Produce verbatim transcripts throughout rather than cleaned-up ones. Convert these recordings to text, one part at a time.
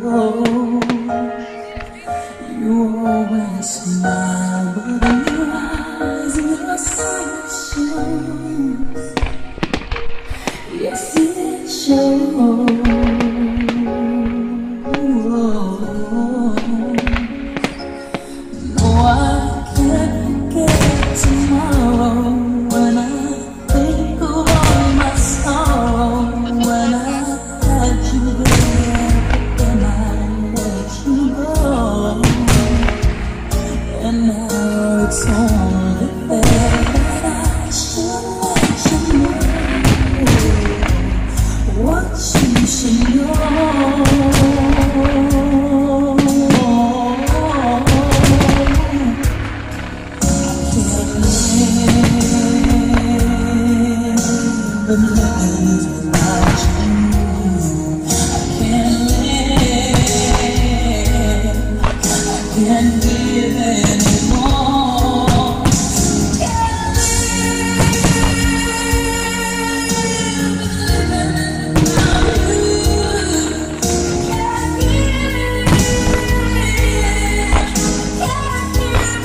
You always smile, but in your eyes your silence shows. Yes, it shows. No, I can't forget tomorrow when I think of all my sorrow. When I had you there, then I let you go. And now it's only fair that I should let you know what you should know. I can't live and live without you. I can't live, I can't live anymore. Can't live without you. Can't live, can't live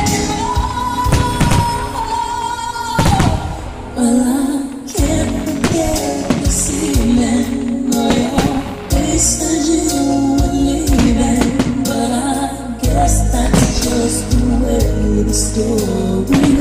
anymore. Well, I can't forget this evening, or your face as you were leaving. But I guess that's just the way the story goes.